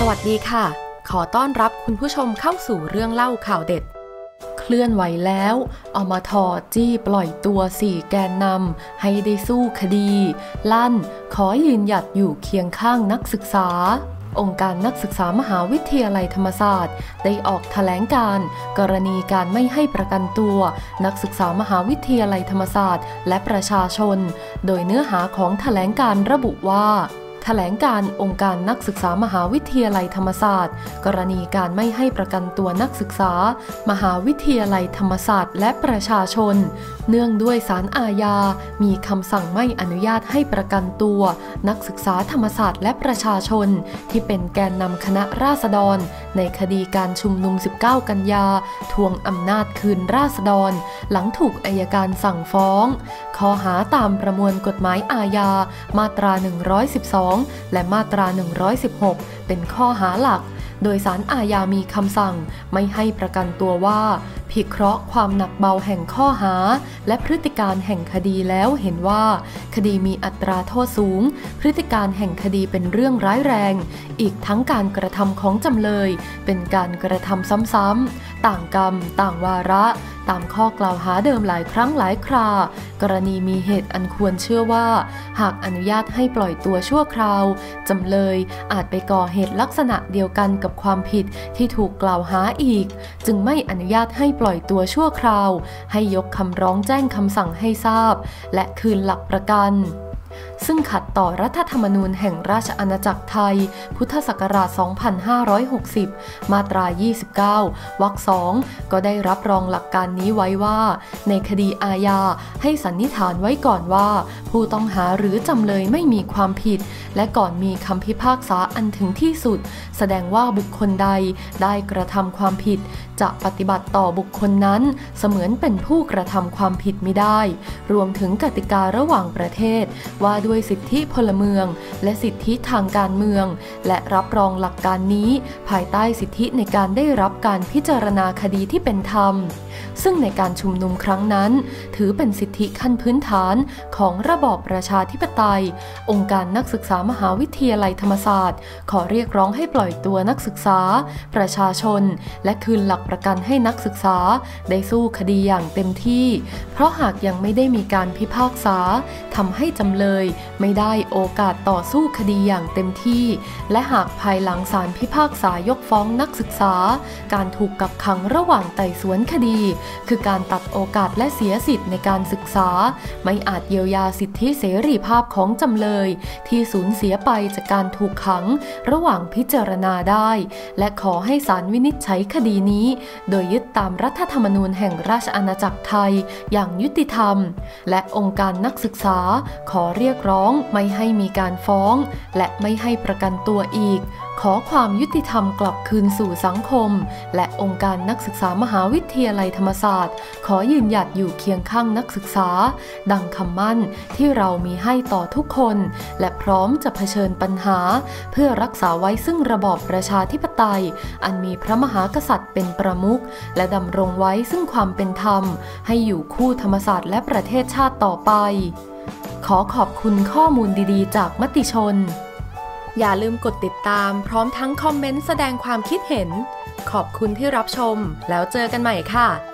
วัสดีค่ะขอต้อนรับคุณผู้ชมเข้าสู่เรื่องเล่าข่าวเด็ดเคลื่อนไหวแล้วอมท.จี้ปล่อยตัว4แกนนำให้ได้สู้คดีลั่นขอยืนหยัดอยู่เคียงข้างนักศึกษาองค์การนักศึกษามหาวิทยาลัยธรรมศาสตร์ได้ออกแถลงการณ์กรณีการไม่ให้ประกันตัวนักศึกษามหาวิทยาลัยธรรมศาสตร์และประชาชนโดยเนื้อหาของแถลงการณ์ระบุว่าแถลงการองค์การนักศึกษามหาวิทยาลัยธรรมศาสตร์กรณีการไม่ให้ประกันตัวนักศึกษามหาวิทยาลัยธรรมศาสตร์และประชาชนเนื่องด้วยศาลอาญามีคำสั่งไม่อนุญาตให้ประกันตัวนักศึกษาธรรมศาสตร์และประชาชนที่เป็นแกนนำคณะราษฎรในคดีการชุมนุม19กันยาทวงอำนาจคืนราษฎรหลังถูกอัยการสั่งฟ้องข้อหาตามประมวลกฎหมายอาญามาตรา112และมาตรา116เป็นข้อหาหลักโดยศาลอาญามีคำสั่งไม่ให้ประกันตัวว่าพิเคราะห์ความหนักเบาแห่งข้อหาและพฤติการแห่งคดีแล้วเห็นว่าคดีมีอัตราโทษสูงพฤติการแห่งคดีเป็นเรื่องร้ายแรงอีกทั้งการกระทำของจำเลยเป็นการกระทำซ้ำๆต่างกรรมต่างวาระตามข้อกล่าวหาเดิมหลายครั้งหลายครากรณีมีเหตุอันควรเชื่อว่าหากอนุญาตให้ปล่อยตัวชั่วคราวจำเลยอาจไปก่อเหตุลักษณะเดียวกันกับความผิดที่ถูกกล่าวหาอีกจึงไม่อนุญาตให้ปล่อยตัวชั่วคราวให้ยกคำร้องแจ้งคำสั่งให้ทราบและคืนหลักประกันซึ่งขัดต่อรัฐธรรมนูญแห่งราชอาณาจักรไทยพุทธศักราช 2560 มาตรา 29 วรรค 2 ก็ได้รับรองหลักการนี้ไว้ว่าในคดีอาญาให้สันนิษฐานไว้ก่อนว่าผู้ต้องหาหรือจำเลยไม่มีความผิดและก่อนมีคำพิพากษาอันถึงที่สุดแสดงว่าบุคคลใดได้กระทำความผิดจะปฏิบัติต่อบุคคลนั้นเสมือนเป็นผู้กระทำความผิดมิได้รวมถึงกติการะหว่างประเทศว่าด้วยสิทธิพลเมืองและสิทธิทางการเมืองและรับรองหลักการนี้ภายใต้สิทธิในการได้รับการพิจารณาคดีที่เป็นธรรมซึ่งในการชุมนุมครั้งนั้นถือเป็นสิทธิขั้นพื้นฐานของระบอบประชาธิปไตยองค์การนักศึกษามหาวิทยาลัยธรรมศาสตร์ขอเรียกร้องให้ปล่อยตัวนักศึกษาประชาชนและคืนหลักประกันให้นักศึกษาได้สู้คดีอย่างเต็มที่เพราะหากยังไม่ได้มีการพิพากษาทำให้จำเลยไม่ได้โอกาสต่อสู้คดีอย่างเต็มที่และหากภายหลังศาลพิพากษายกฟ้องนักศึกษาการถูกกักขังระหว่างไต่สวนคดีคือการตัดโอกาสและเสียสิทธิ์ในการศึกษาไม่อาจเยียวยาสิทธิเสรีภาพของจำเลยที่สูญเสียไปจากการถูกขังระหว่างพิจารณาได้และขอให้ศาลวินิจฉัยคดีนี้โดยยึดตามรัฐธรรมนูญแห่งราชอาณาจักรไทยอย่างยุติธรรมและองค์การนักศึกษาขอเรียกร้องไม่ให้มีการฟ้องและไม่ให้ประกันตัวอีกขอความยุติธรรมกลับคืนสู่สังคมและองค์การนักศึกษามหาวิทยาลัยธรรมศาสตร์ขอยืนหยัดอยู่เคียงข้างนักศึกษาดังคำมั่นที่เรามีให้ต่อทุกคนและพร้อมจะเผชิญปัญหาเพื่อรักษาไว้ซึ่งระบอบประชาธิปไตยอันมีพระมหากษัตริย์เป็นประมุขและดำรงไว้ซึ่งความเป็นธรรมให้อยู่คู่ธรรมศาสตร์และประเทศชาติต่อไปขอขอบคุณข้อมูลดีๆจากมติชนอย่าลืมกดติดตามพร้อมทั้งคอมเมนต์แสดงความคิดเห็นขอบคุณที่รับชมแล้วเจอกันใหม่ค่ะ